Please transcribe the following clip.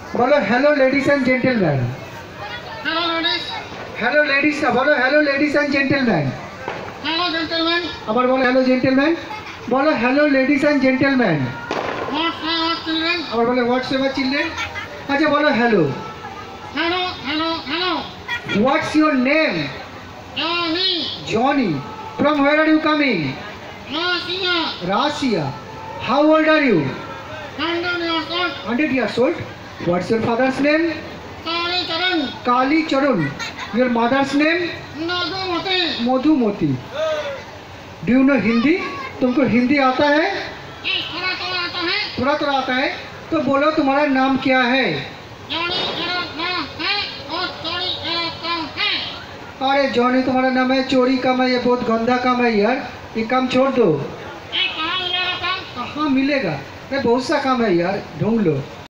बोलो hello ladies and gentleman. Hello ladies. Hello ladies ना बोलो, hello ladies and gentleman. Hello gentleman. আবার बोलो हेलो जेंटलमैन। बोलो hello ladies and gentleman. What's your children. আবার बोलो व्हाट्स योर चिल्ड्रन। अच्छा बोलो hello. Hello hello hello. What's your name? Johnny. Johnny. From where are you coming? Russia. Russia. How old are you? 100 years old। 100 years old. What's your father's name? Kalicharan. Kali Charan. Your mother's name? Madhumati. Madhumati. Do you know Hindi? तुमको हिंदी आता है? थोड़ा थोड़ा आता है। थोड़ा थोड़ा आता है। तो बोलो तुम्हारा नाम क्या है? जॉनी मेरा नाम है और चोरी मेरा काम है। अरे जॉनी तुम्हारा नाम है, चोरी काम है, ये बहुत गंदा काम है यार, ये काम छोड़ दो। कहाँ मिलेगा काम? कहाँ मिलेगा? अरे बहुत सा काम है यार, ढूंढ लो।